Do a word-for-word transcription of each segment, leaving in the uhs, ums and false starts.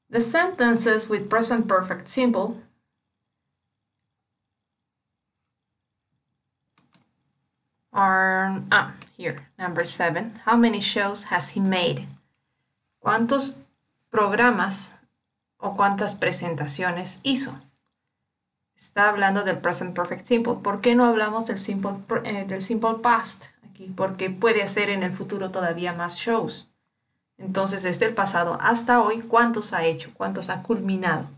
The sentences with present perfect simple are, ah, here, number seven. How many shows has he made? ¿Cuántos programas o cuántas presentaciones hizo? Está hablando del present perfect simple. ¿Por qué no hablamos del simple, eh, del simple past aquí? Porque puede hacer en el futuro todavía más shows. Entonces, desde el pasado hasta hoy, ¿cuántos ha hecho? ¿Cuántos ha culminado?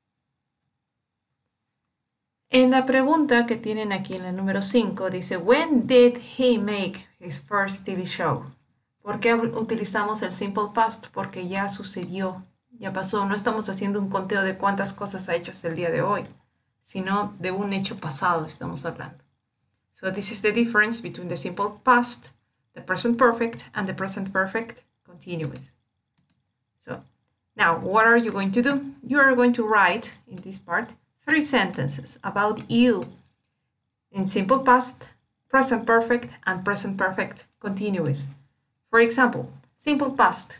En la pregunta que tienen aquí en el número cinco, dice, When did he make his first T V show? ¿Por qué utilizamos el simple past? Porque ya sucedió, ya pasó. No estamos haciendo un conteo de cuántas cosas ha hecho hasta el día de hoy, sino de un hecho pasado estamos hablando. So this is the difference between the simple past, the present perfect, and the present perfect continuous. So now, what are you going to do? You are going to write, in this part, three sentences about you in simple past, present perfect, and present perfect continuous. For example, simple past.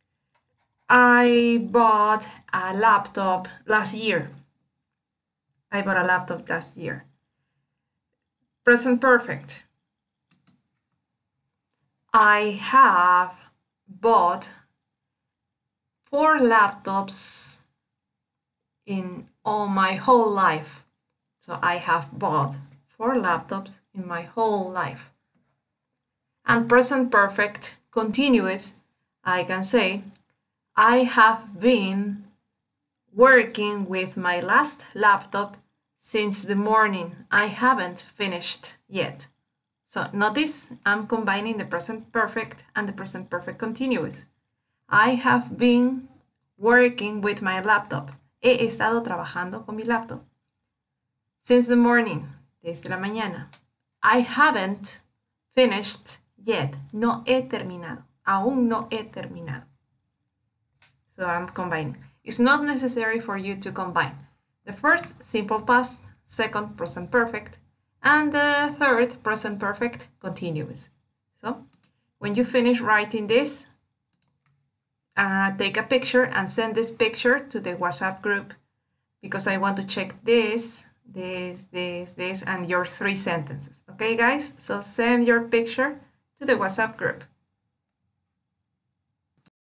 I bought a laptop last year. I bought a laptop last year. Present perfect. I have bought four laptops in all my whole life. So I have bought four laptops in my whole life. And present perfect continuous, I can say, I have been working with my last laptop since the morning. I haven't finished yet. So notice I'm combining the present perfect and the present perfect continuous. I have been working with my laptop. He estado trabajando con mi laptop. Since the morning, desde la mañana. I haven't finished yet. No he terminado. Aún no he terminado. So I'm combining. It's not necessary for you to combine the first simple past, second present perfect, and the third present perfect continuous. So when you finish writing this, uh, take a picture and send this picture to the WhatsApp group because I want to check this, this, this, this, and your three sentences. Okay, guys? So send your picture to the WhatsApp group.